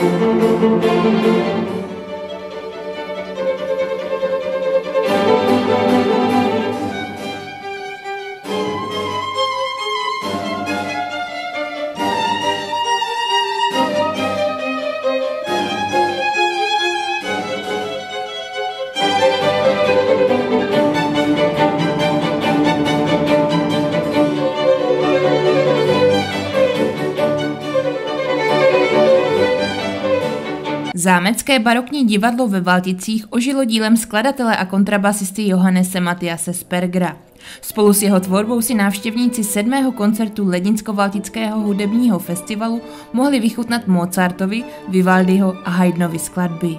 Zámecké barokní divadlo ve Valticích ožilo dílem skladatele a kontrabasisty Johannese Mathiase Spergera. Spolu s jeho tvorbou si návštěvníci 7. koncertu Lednicko-Valtického hudebního festivalu mohli vychutnat Mozartovi, Vivaldiho a Haydnovy skladby.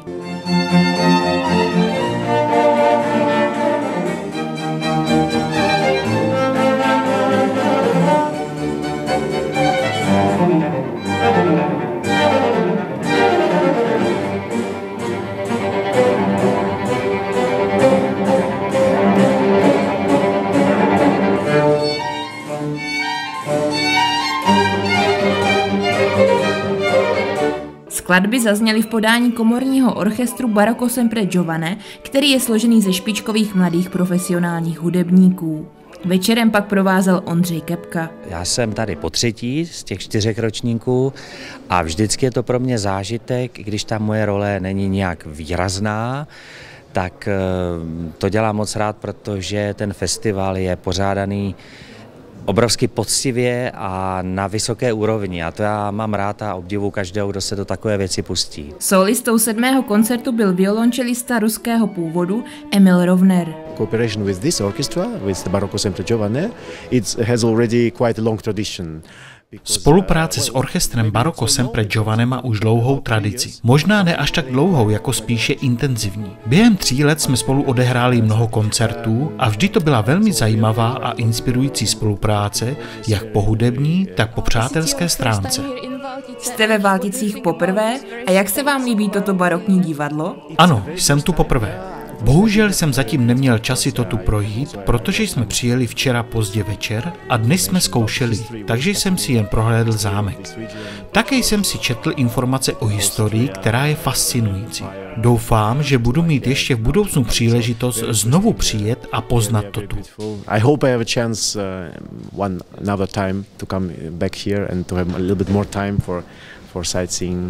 Skladby zazněly v podání komorního orchestru Barocco Sempre Giovane, který je složený ze špičkových mladých profesionálních hudebníků. Večerem pak provázel Ondřej Kepka. Já jsem tady po třetí z těch 4 ročníků a vždycky je to pro mě zážitek, i když ta moje role není nějak výrazná, tak to dělám moc rád, protože ten festival je pořádaný obrovsky poctivě a na vysoké úrovni. A to já mám rád a obdivuji každého, kdo se do takové věci pustí. Solistou 7. koncertu byl violončelista ruského původu Emil Rovner. Cooperation with this orchestra, with the Barocco Sempre Giovane, it has already quite a long tradition. Spolupráce s orchestrem Barocco Sempre Giovane má už dlouhou tradici. Možná ne až tak dlouhou, jako spíše intenzivní. Během 3 let jsme spolu odehráli mnoho koncertů a vždy to byla velmi zajímavá a inspirující spolupráce, jak po hudební, tak po přátelské stránce. Jste ve Valticích poprvé a jak se vám líbí toto barokní divadlo? Ano, jsem tu poprvé. Bohužel jsem zatím neměl čas si to tu projít, protože jsme přijeli včera pozdě večer a dnes jsme zkoušeli, takže jsem si jen prohlédl zámek. Také jsem si četl informace o historii, která je fascinující. Doufám, že budu mít ještě v budoucnu příležitost znovu přijet a poznat to tu. I hope I have a chance another time to come back here and to have a little bit more time for sightseeing.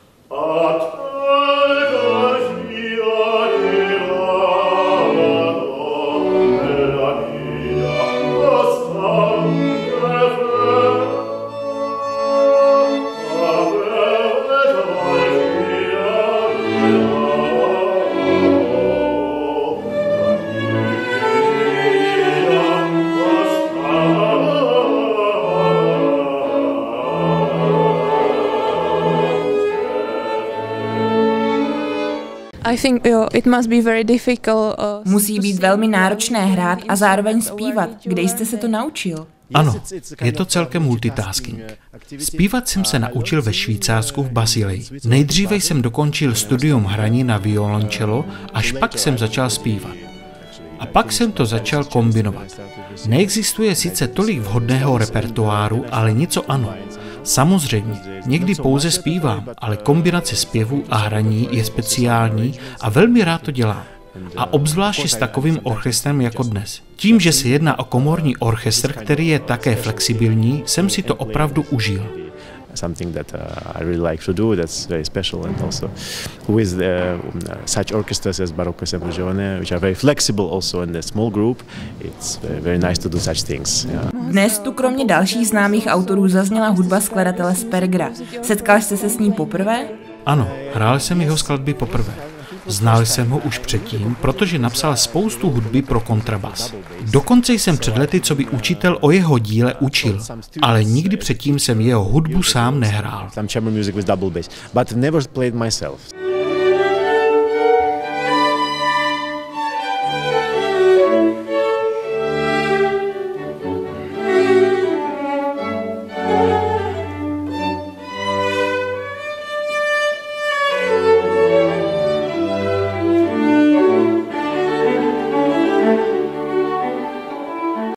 Musí být velmi náročné hrát a zároveň zpívat. Kde jste se to naučil? Ano, je to celkem multitasking. Zpívat jsem se naučil ve Švýcarsku v Basileji. Nejdříve jsem dokončil studium hraní na violoncello, až pak jsem začal zpívat. A pak jsem to začal kombinovat. Neexistuje sice tolik vhodného repertoáru, ale něco ano. Samozřejmě, někdy pouze zpívám, ale kombinace zpěvu a hraní je speciální a velmi rád to dělám. A obzvláště s takovým orchestrem jako dnes. Tím, že se jedná o komorní orchestr, který je také flexibilní, jsem si to opravdu užil. Something that I really like to do, that's very special, and also with such orchestras as Barocco Sempre Giovane, which are very flexible also in a small group, it's very nice to do such things. Yeah. Dnes tu kromě dalších známých autorů zazněla hudba skladatele Spergera. Setkal jste se s ním poprvé? Ano, hrál jsem jeho skladby poprvé. Znal jsem ho už předtím, protože napsal spoustu hudby pro kontrabas. Dokonce jsem před lety coby učitel o jeho díle učil, ale nikdy předtím jsem jeho hudbu sám nehrál.